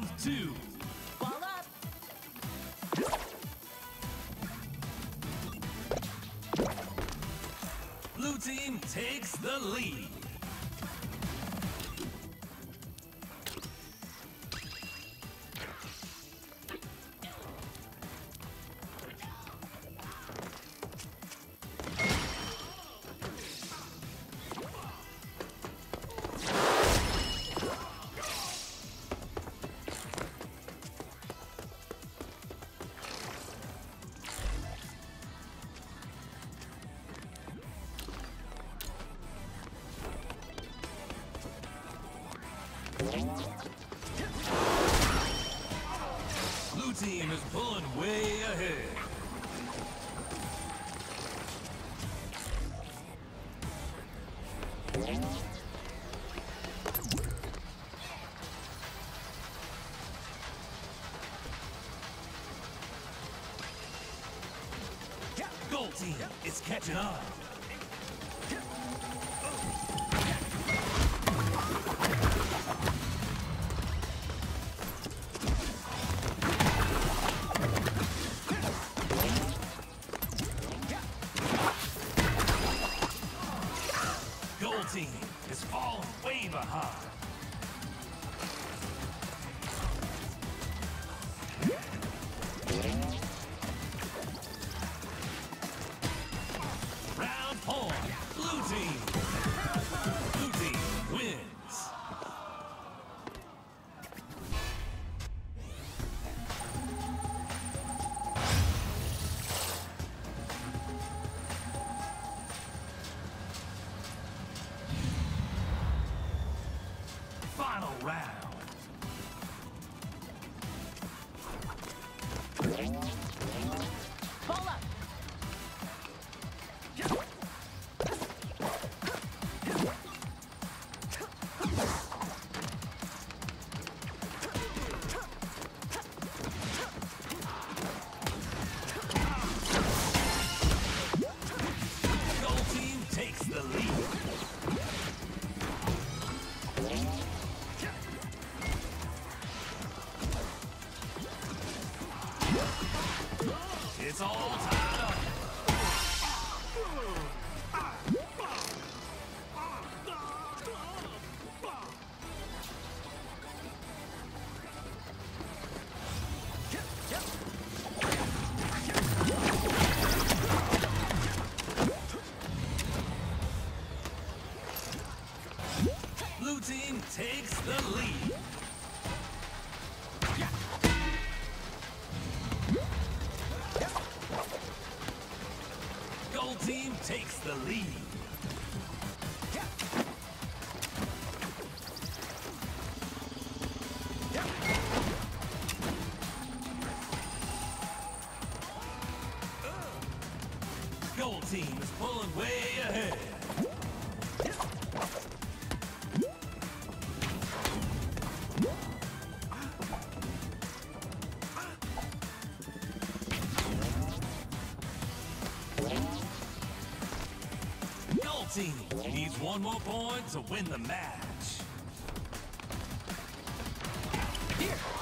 two. Ball up. Blue team takes the lead. Blue team is pulling way ahead. Gold team is catching up. Gold team is falling way behind. Round point, blue team. Blue team wins. Final round. Ball up. Gold team takes the lead. It's all tied up. Blue team takes the lead. Gold team takes the lead. Gold team is pulling way ahead. Gold team needs one more point to win the match. Here.